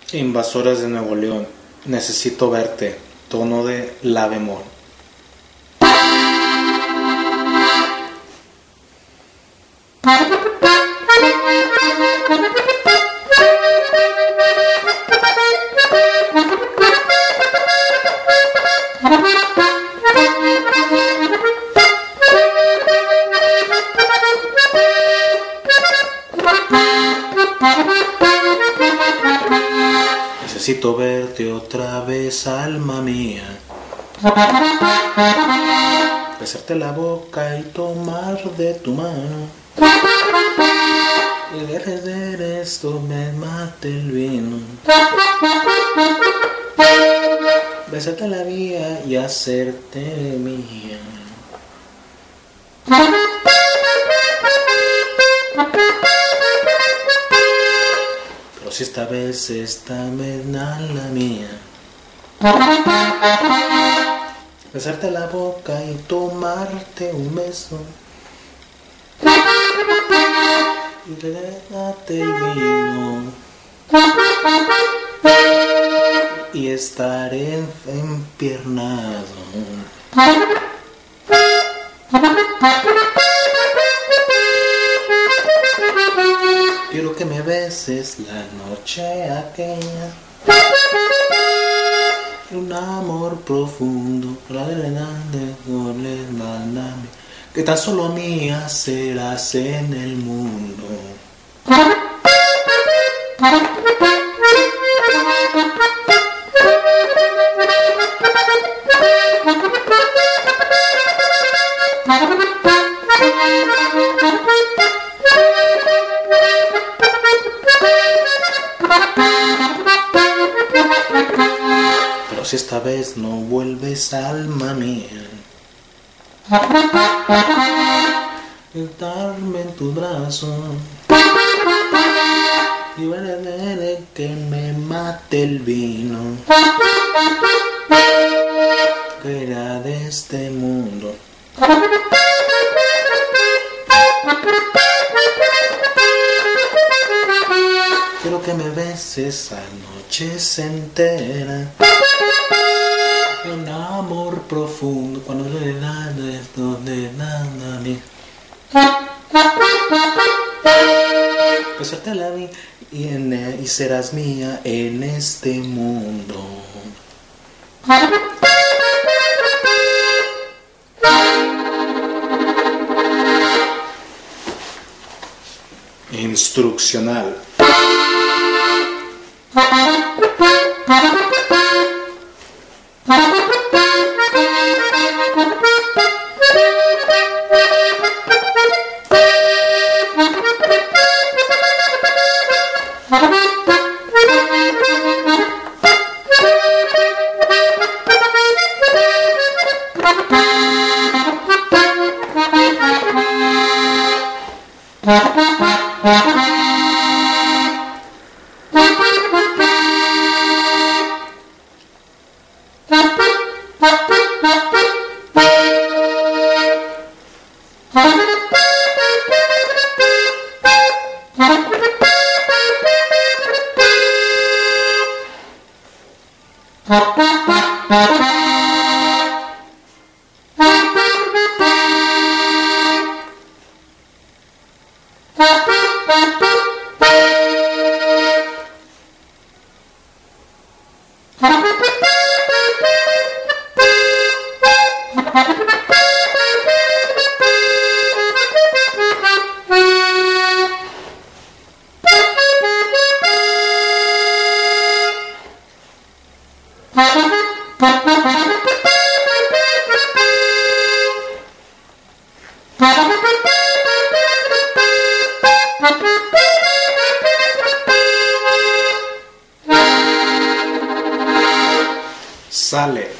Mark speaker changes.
Speaker 1: Invasoras de Nuevo León, necesito verte, tono de la bemol. Necesito verte otra vez, alma mía, besarte la boca y tomar de tu mano, y de esto me mate el vino, besarte la vía y hacerte mía. Pero si esta vez no la mía, besarte la boca y tomarte un beso, y darte el vino, y estar empiernado. Quiero que me beses la noche aquella, un amor profundo, que tan solo mía serás en el mundo. Pero si esta vez no vuelves, alma mía, darme en tu brazo y ver que me mate el vino, que era de este mundo. Quiero que me beses a noches enteras, un amor profundo, cuando no le nada esto de nada mí, besarte la vida y serás mía en este mundo. Instruccional. Sale.